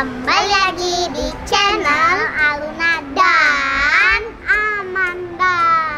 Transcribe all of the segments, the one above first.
Kembali lagi di channel Aluna dan Amanda.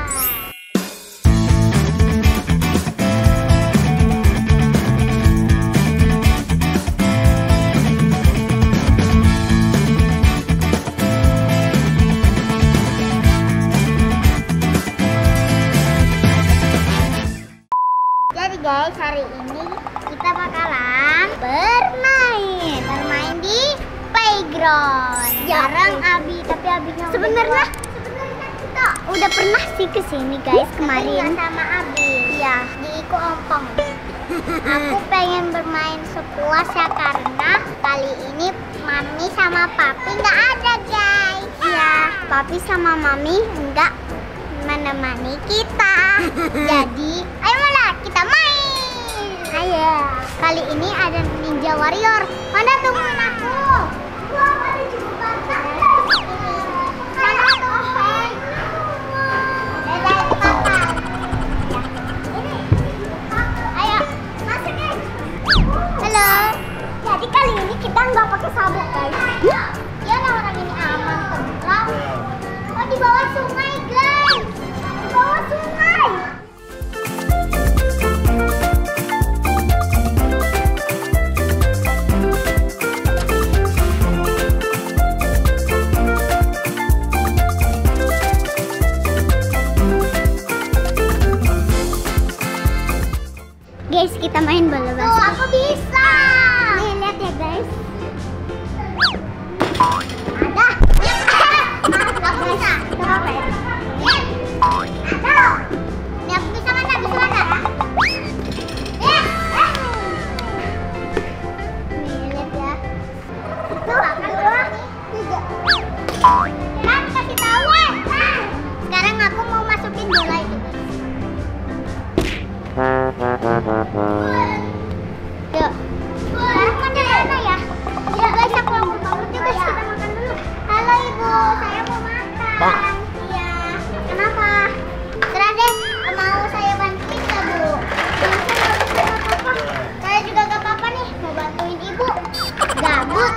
Jadi guys, hari ini kita bakalan bermain di playground. Jarang Abi, tapi Abinya sebenarnya kita udah pernah sih kesini guys kemarin sama Abi. Iya, di Iku Ompong. Aku pengen bermain sepuas ya karena kali ini Mami sama Papi nggak ada guys. Iya, Papi sama Mami nggak menemani kita. Jadi, ayo malah kita main. Ayo. Kali ini ada Ninja Warrior. Mana tungguin aku? Wah, ada juga batang. Mana tungguin? Ayo, masuk guys. Halo. Jadi kali ini kita nggak pakai sabuk guys. Ya lah, orang ini aman tentram. Oh, di bawah sungai guys. Di bawah sungai. Guys, kita main bola basket. Oh, aku bisa. Nih, lihat ya guys. Ada. Aku bisa. Kenapa ya? Ada. Nih, aku bisa mana? Bisa mana? Nih, lihat ya. Tuh, dua, tiga. Kan kasih tahu. Sekarang aku mau masukin bola itu. Yuk. Sekarang mana ya? Ya guys, aku mau makan dulu guys, kita makan dulu. Halo Ibu, saya mau makan. Iya. Kenapa? Serah deh, mau saya bantuin ya Bu? Saya juga gak apa-apa nih, mau bantuin Ibu. Gabut.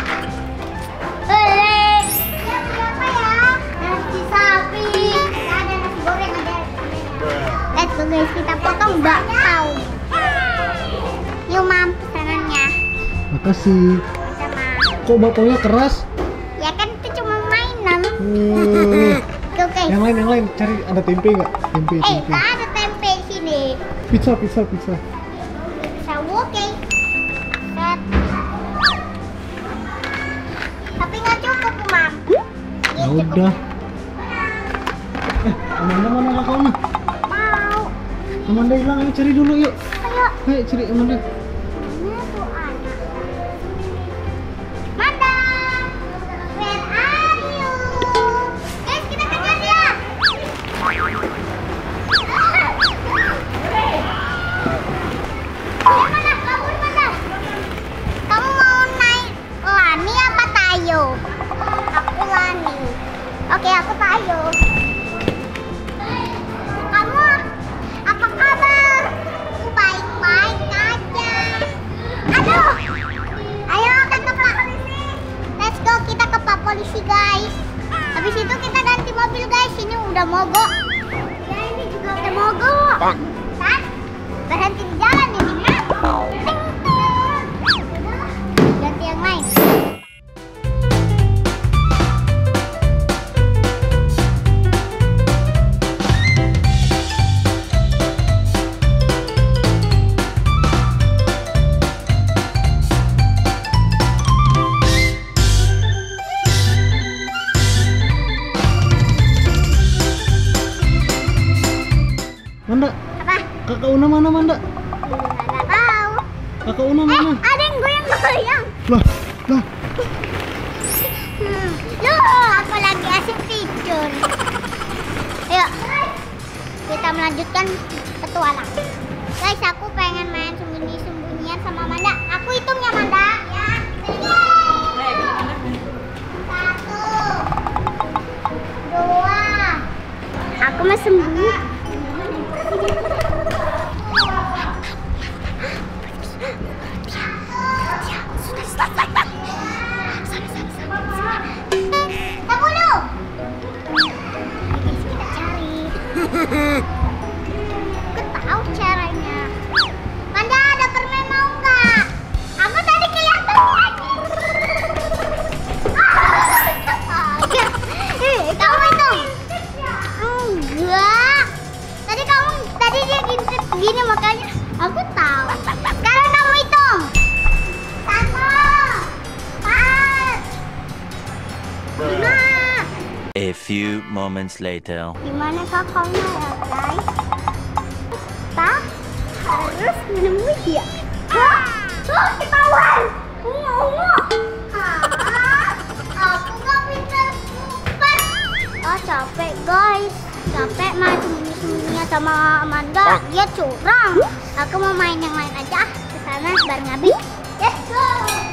Ya berapa ya? Nasi sapi. Ada nasi goreng ada. Let's go guys, kita potong bakpao. Yuk Mam, pesanannya. Makasih. Sama. Kok bakpaunya keras? Ya kan itu cuma mainan. Oke. Yang lain, cari ada tempe nggak? Tempe. Tak ada tempe di sini. Pizza. Bisa oke. Set. Tapi nggak cukup Mam. Ya udah. Amanda mana kakaknya? Mau. Amanda hilang, ayo cari dulu yuk. Ayo. Ayo cari Amanda. Mana tuh anak? Manda, where are you? Guys, kita kejar dia. Mana? Kabur mana? Kamu mau naik Lani apa Tayo? Aku Lani. Oke, aku Tayo. Kamu apa kabar? Baik-baik aja. Aduh. Ayo ke Pak Polisi. Let's go, kita ke Pak Polisi guys. Habis itu kita ganti mobil guys. Ini udah mogok. Ya ini juga udah mogok. Kan? Berhenti di jalan ini. Ganti yang lain. Manda. Apa? Kakak Una mana Manda? Nggak tahu. Kakak Una mana? Ada yang goyang-goyang. Lah. Loh, aku lagi asik tidur. Ayo, kita melanjutkan petualang. Guys, aku pengen main sembunyi-sembunyian sama Manda. Aku hitung ya Manda. Ya. 1, 2. Aku mau sembunyi. A few moments later. Gimana kakaknya ya guys? Kita harus menemui dia. Ketahuan! Ungu. Aku gak bisa super. Capek guys. Capek main sembunyi-sembunyinya sama Amanda. Dia curang. Aku mau main yang lain aja. Kesana bareng Abi. Let's go!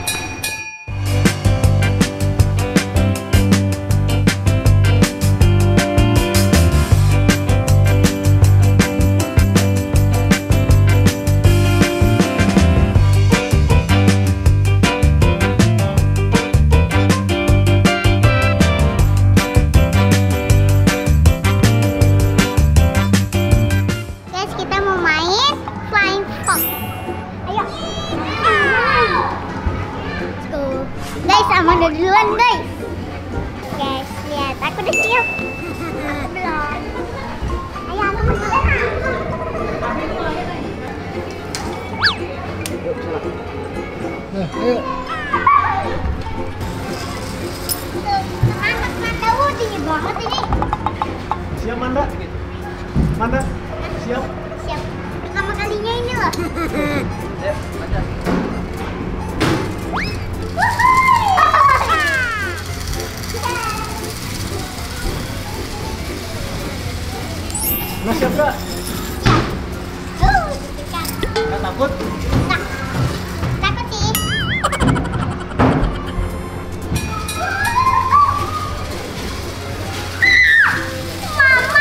Amanda duluan guys. Guys, lihat aku udah siap. Aku belum. Ayo aku mau. Ayo. Mantap, tinggi banget ini. Siap Manda? Manda? Siap? Siap. Pertama kalinya ini loh. Mas siap gak? Nggak takut? Nggak. Takut sih. Mama.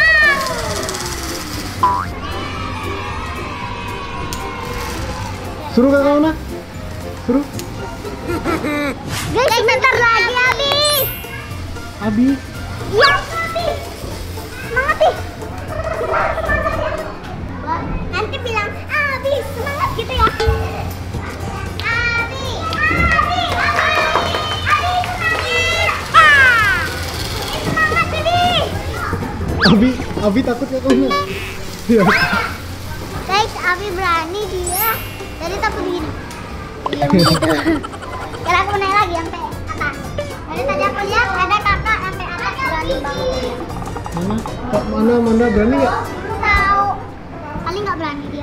Suruh kakak Una? Suruh? Guys, sebentar lagi Abi. Abi? Iya, Abi. Semangat nih. Nanti bilang Abi semangat gitu ya. Abi semangat Abi. Abi takut kakak Una? Iya. Guys, Abi berani dia. Jadi takut begini. Diam gitu. Kira aku naik lagi sampai atas. Jadi tadi aku lihat ada kakak sampai atas berani banget. Mana? Kak mana Manda berani nggak? Tahu. Paling nggak berani dia.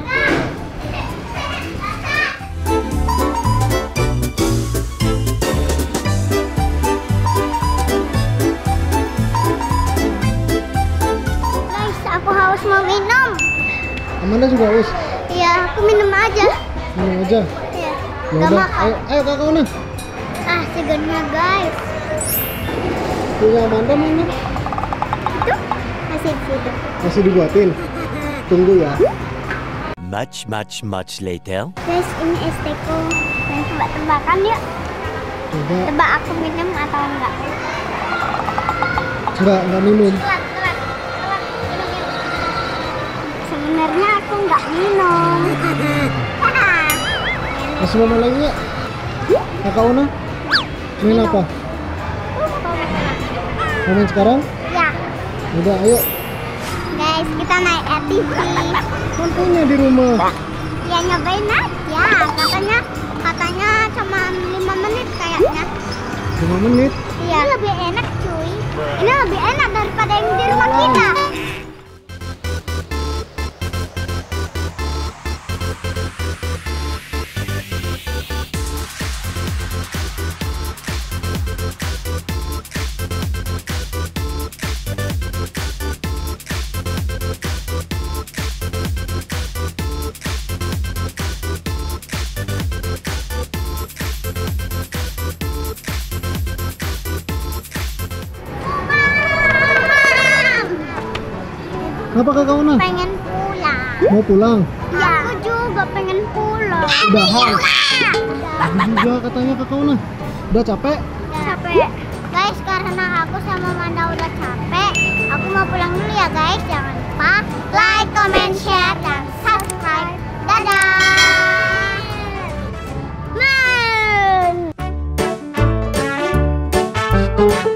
Guys, aku haus mau minum. Amanda juga haus? Iya, aku minum aja. Minum aja? Iya. Ya Gak udah. makan. Ayo kakak Una. Segennya guys. Punya Amanda mana? Itu masih di situ. Masih dibuatin? Tunggu ya. Much later. Guys, ini es teko. Dan tebak-tebakan yuk. Coba. Tebak aku minum atau enggak? Enggak minum. Telat. Minum. Sebenarnya aku enggak minum. Masih mau main lagi nggak? Kakak Una? Main apa? Mau main sekarang? Ya. Udah, ayo. Guys, kita naik ATV. Kan punya di rumah. Ya nyobain aja. Katanya cuma 5 menit kayaknya. 5 menit? Iya. Ini lebih enak cuy. Ini lebih enak daripada yang di rumah kita. Apa kakak Una? Pengen pulang. Mau pulang? Ya. Aku juga pengen pulang. Udahan. Aku juga katanya kakak Una. Udah capek? Capek. Guys, karena aku sama Manda udah capek, aku mau pulang dulu ya guys. Jangan lupa like, comment, share, dan subscribe. Dadah. Man.